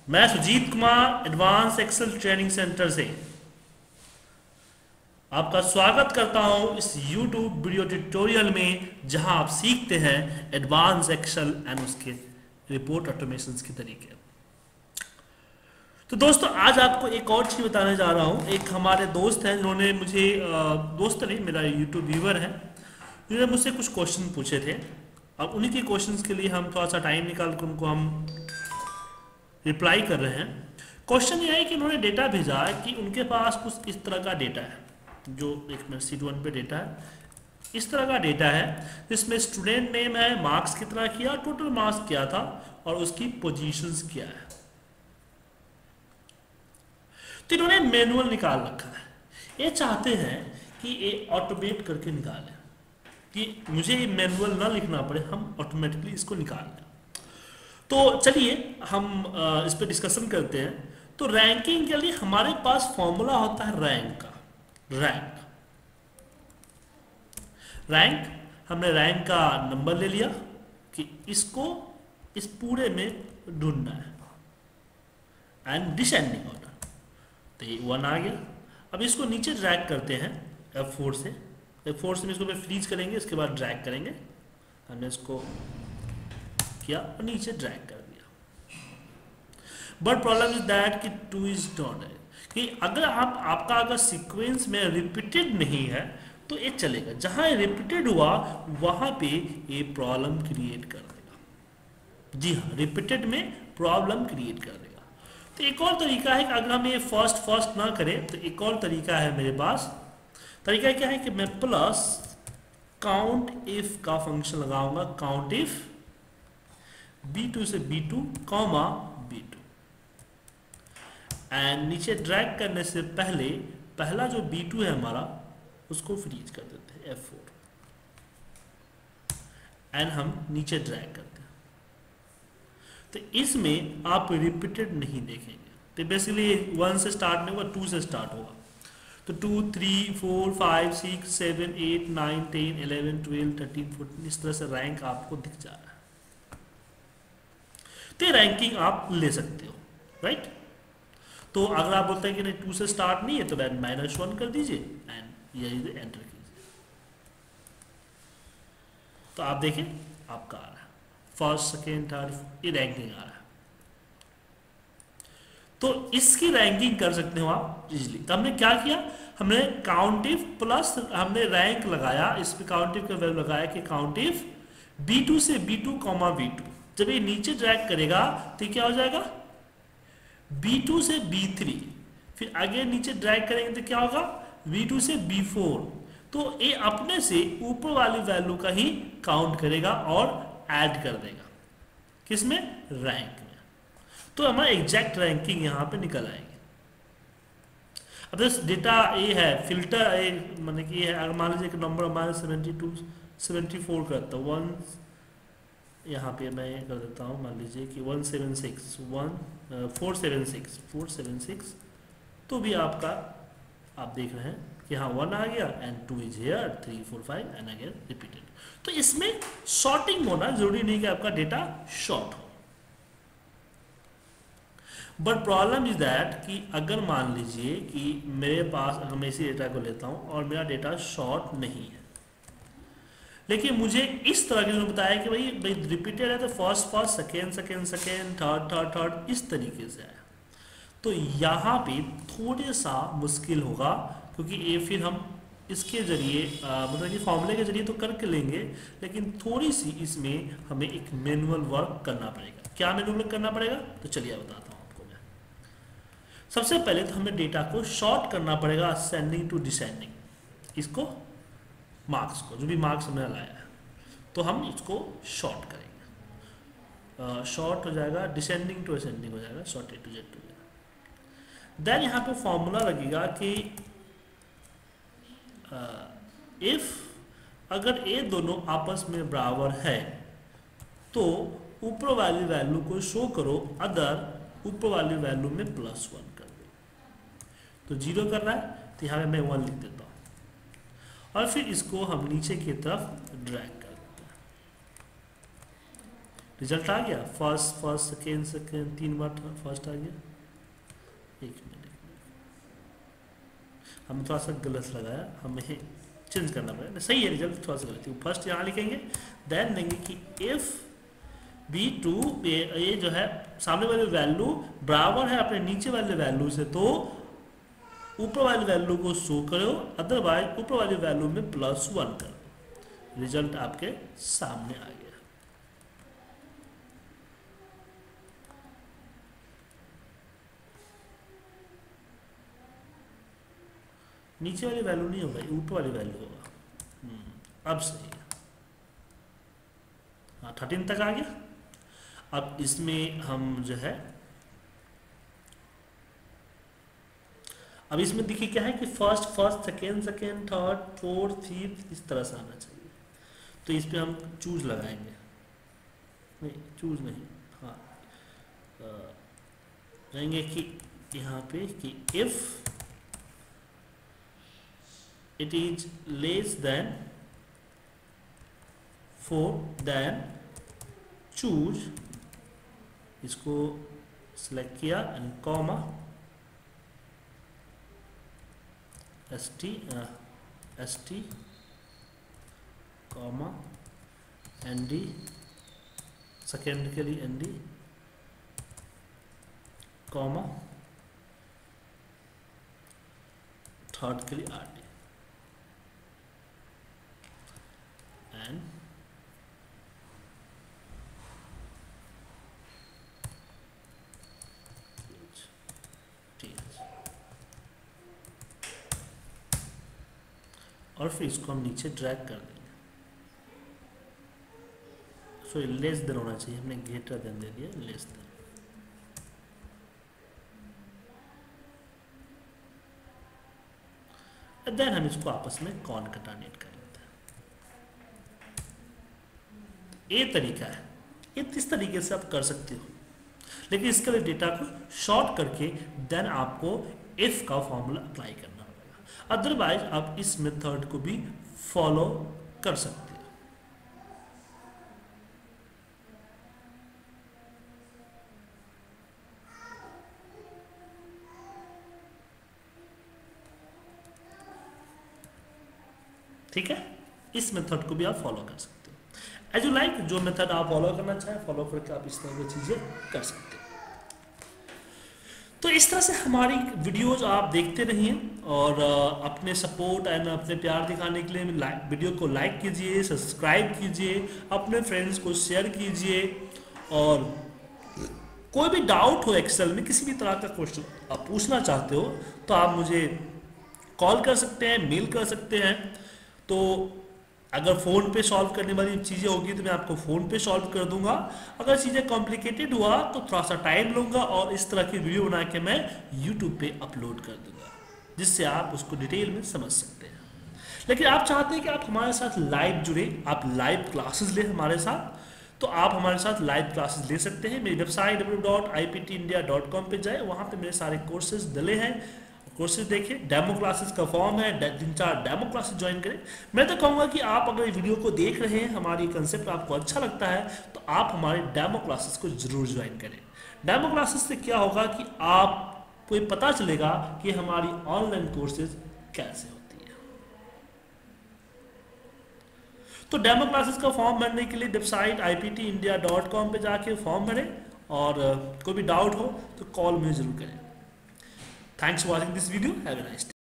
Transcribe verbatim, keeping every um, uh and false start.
मैं Sujeet Kumar advance Excel training centre से आपका स्वागत करता हूं इस YouTube वीडियो ट्यूटोरियल में, जहां आप सीखते हैं एडवांस एक्सेल एंड उसके रिपोर्ट ऑटोमेशन के तरीके। तो दोस्तों, आज आपको एक और चीज़ बताने जा रहा हूं। एक हमारे दोस्त हैं जिन्होंने मुझे, दोस्त नहीं, मेरा यूट्यूब व्यूवर है, जिन्होंने मुझसे कुछ क्वेश्चन पूछे थे। अब उन्हीं के क्वेश्चंस के लिए हम थोड़ा सा टाइम निकाल कर उनको हम रिप्लाई कर रहे हैं। क्वेश्चन ये है कि उन्होंने डेटा भेजा है कि उनके पास कुछ इस तरह का डेटा है, जो एक मिनट सीट वन पे डेटा है, इस तरह का डेटा है जिसमें स्टूडेंट नेम है, मार्क्स कितना किया, टोटल मार्क्स क्या था और उसकी पोजीशंस क्या है। तो इन्होंने मैनुअल निकाल रखा है। ये चाहते हैं कि ये ऑटोमेट करके निकालें, कि मुझे ये मैनुअल ना लिखना पड़े, हम ऑटोमेटिकली इसको निकाल लें। तो चलिए हम इस पर डिस्कशन करते हैं। तो रैंकिंग के लिए हमारे पास फॉर्मूला होता है रैंक का। रैंक रैंक हमने रैंक का नंबर ले लिया कि इसको इस पूरे में ढूंढना है, एंड डिसेंडिंग ऑर्डर। तो ये वन आ गया। अब इसको नीचे ड्रैग करते हैं एफ फोर से। एफ फोर से इसको पे फ्रीज करेंगे, इसके बाद ड्रैग करेंगे। हमने इसको किया और नीचे ड्रैग कर दिया। बट प्रॉब्लम इज दैट कि टू इज नॉट है, कि अगर आप आपका अगर सीक्वेंस में रिपीटेड नहीं है तो ये चलेगा। जहां ये रिपीटेड हुआ वहां पे ये प्रॉब्लम क्रिएट कर देगा। जी हाँ, रिपीटेड में प्रॉब्लम क्रिएट कर देगा। तो एक और तरीका है कि अगर हम ये फर्स्ट फर्स्ट ना करें तो एक और तरीका है मेरे पास। तरीका क्या है कि मैं प्लस काउंट इफ का फंक्शन लगाऊंगा। काउंट इफ बी टू से B two comma B two, and नीचे ड्रैग करने से पहले पहला जो बी टू है हमारा उसको फ्रीज कर देते हैं एफ फोर, एंड हम नीचे ड्रैग करते हैं। तो इसमें आप रिपीटेड नहीं देखेंगे। तो बेसिकली वन से स्टार्ट नहीं होगा, टू से स्टार्ट होगा। तो two three four five six seven eight nine ten eleven twelve thirteen fourteen इस तरह से रैंक आपको दिख जा रहा है। तो रैंकिंग आप ले सकते हो, राइट। तो अगर आप बोलते हैं कि नहीं टू से स्टार्ट नहीं है तो बैन माइनस वन कर दीजिए एंड ये एंटर कीजिए। तो आप देखें आपका आ रहा है फर्स्ट सेकेंड थर्ड, ये रैंकिंग आ रहा है। तो इसकी रैंकिंग कर सकते हो आप इजीली। तो हमने क्या किया, हमने काउंटिव प्लस हमने रैंक लगाया। इस पे काउंटिव का वैल्यू लगाया कि काउंटिव बी टू से B two comma B two. जब ये नीचे ड्रैग करेगा तो क्या हो जाएगा, बी टू से बी थ्री, फिर आगे नीचे ड्रैग करेंगे तो क्या होगा, बी टू से बी फोर। तो ये अपने से ऊपर वाली वैल्यू का ही काउंट करेगा और ऐड कर देगा किसमें, रैंक में। तो हमारा एग्जैक्ट रैंकिंग यहां पे निकल आएगी। अब इस डेटा ये है फिल्टर, ये माने कि ये है, अगर मान लीजिए कि नंबर हमारे सेवेंटी टू सेवेंटी फोर करता है, वन यहाँ पे मैं कर देता हूँ, मान लीजिए कि one seven six one four seven six four seven six, तो भी आपका आप देख रहे हैं कि हाँ वन आ गया and two is here, three four five and again repeated. तो इसमें शॉर्टिंग होना जरूरी नहीं कि आपका डेटा शॉर्ट हो। बट प्रॉब्लम इज दैट कि अगर मान लीजिए कि मेरे पास, अगर मैं इसी डेटा को लेता हूँ और मेरा डेटा शॉर्ट नहीं है, लेकिन मुझे इस तरह के जो बताया कि भाई भाई रिपीटेड है तो first first second second second third third third इस तरीके से है, तो यहाँ पे थोड़े सा मुश्किल होगा। क्योंकि ये फिर हम इसके जरिए मतलब कि फॉर्मूले के जरिए तो करके लेंगे, लेकिन थोड़ी सी इसमें हमें एक मैनुअल वर्क करना पड़ेगा। क्या मैनुअल वर्क करना पड़ेगा, तो चलिए बताता हूँ आपको मैं। सबसे पहले तो हमें डेटा को शॉर्ट करना पड़ेगा असेंडिंग टू डिसेंडिंग, इसको मार्क्स को, जो भी मार्क्स हमने लाया है, तो हम इसको शॉर्ट करेंगे। शॉर्ट हो जाएगा डिसेंडिंग टू असेंडिंग हो जाएगा, sort A to Z to Z. Then यहाँ पे फॉर्मूला लगेगा कि इफ अगर ये दोनों आपस में बराबर है तो ऊपर वाली वैल्यू को शो करो, अदर ऊपर वाली वैल्यू में प्लस वन कर दो। तो जीरो कर रहा है तो यहाँ पे मैं वन लिख देता हूँ और फिर इसको हम नीचे की तरफ ड्रैग कर देते हैं। रिजल्ट आ गया, फर्स्ट फर्स्ट सेकेंड सेकेंड तीन बार फर्स्ट आ गया। एक मिनट हमने थोड़ा सा गलत लगाया, हमें चेंज करना पड़ेगा। सही है, रिजल्ट थोड़ा सा गलत है। फर्स्ट यहाँ लिखेंगे, देन देंगे कि इफ बी टू, ये जो है सामने वाली वैल्यू बराबर है अपने नीचे वाले वैल्यू से, तो ऊपर वाली वैल्यू को शो करो, अदरवाइज ऊपर वाली वैल्यू में प्लस वन करो। रिजल्ट आपके सामने आ गया। नीचे वाली वैल्यू नहीं होगा, ऊपर वाली वैल्यू होगा। अब सही है, हाँ थर्टीन तक आ गया। अब इसमें हम जो है, अब इसमें देखिए क्या है कि first first second second third fourth fifth इस तरह से आना चाहिए। तो इस पे हम चूज लगाएंगे, नहीं चूज नहीं, हाँ कहेंगे कि यहाँ पे कि if it is less than four, then choose, इसको सिलेक्ट किया and comma S T S T comma N D, second के लिए एन डी कॉमा थर्ड के लिए आर डी एंड और फिर इसको हम नीचे ड्रैग कर देंगे। सो लेस देन होना चाहिए, हमने ग्रेटर देन दे दिया, लेस देन। देन हम इसको आपस में कॉनकैटिनेट कर लेते हैं। ये तरीका है, ये इस तरीके से आप कर सकते हो, लेकिन इसके लिए डेटा को शॉर्ट करके देन आपको इफ का फॉर्मूला अप्लाई करना होगा। अदरवाइज आप इस मेथड को भी फॉलो कर सकते हो। ठीक है, इस मेथड को भी आप फॉलो कर सकते हो। एज यू लाइक, जो मेथड आप फॉलो करना चाहें फॉलो करके आप इस तरह की चीजें कर सकते हो। तो इस तरह से हमारी वीडियोज आप देखते रहिए और अपने सपोर्ट एंड अपने प्यार दिखाने के लिए वीडियो को लाइक कीजिए, सब्सक्राइब कीजिए, अपने फ्रेंड्स को शेयर कीजिए। और कोई भी डाउट हो एक्सेल में, किसी भी तरह का क्वेश्चन आप पूछना चाहते हो तो आप मुझे कॉल कर सकते हैं, मेल कर सकते हैं। तो अगर फ़ोन पे सॉल्व करने वाली चीज़ें होगी तो मैं आपको फ़ोन पे सॉल्व कर दूंगा। अगर चीज़ें कॉम्प्लिकेटेड हुआ तो थोड़ा सा टाइम लूँगा और इस तरह की वीडियो बना के मैं यूट्यूब पे अपलोड कर दूंगा, जिससे आप उसको डिटेल में समझ सकते हैं। लेकिन आप चाहते हैं कि आप हमारे साथ लाइव जुड़े, आप लाइव क्लासेस लें हमारे साथ, तो आप हमारे साथ लाइव क्लासेस ले सकते हैं। मेरी website W W W dot I P T India dot com पर जाए, वहाँ पर मेरे सारे कोर्सेज डले हैं। कोर्सेज देखिए, डेमो क्लासेस का फॉर्म है, तीन चार डेमो क्लासेस ज्वाइन करें। मैं तो कहूँगा कि आप अगर ये वीडियो को देख रहे हैं, हमारी कंसेप्ट आपको अच्छा लगता है, तो आप हमारे डेमो क्लासेस को जरूर ज्वाइन करें। डेमो क्लासेस से क्या होगा कि आपको ये पता चलेगा कि हमारी ऑनलाइन कोर्सेज कैसे होती है। तो डेमो क्लासेस का फॉर्म भरने के लिए website I P T India dot com पे जाके फॉर्म भरें, और कोई भी डाउट हो तो कॉल मुझे जरूर करें। Thanks for watching this video. Have a nice day.